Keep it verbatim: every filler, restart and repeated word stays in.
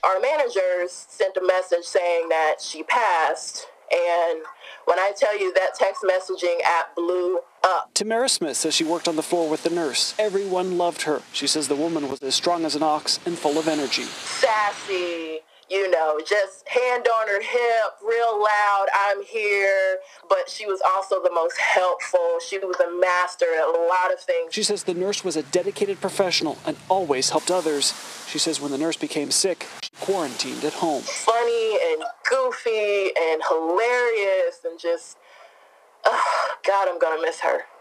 our managers sent a message saying that she passed. And when I tell you that text messaging app blew up. Tamara Smith says she worked on the floor with the nurse. Everyone loved her. She says the woman was as strong as an ox and full of energy. Sassy, you know, just hand on her hip, real loud, I'm here. But she was also the most helpful. She was a master at a lot of things. She says the nurse was a dedicated professional and always helped others. She says when the nurse became sick, she quarantined at home. Funny and goofy and hilarious and just, oh, God, I'm going to miss her.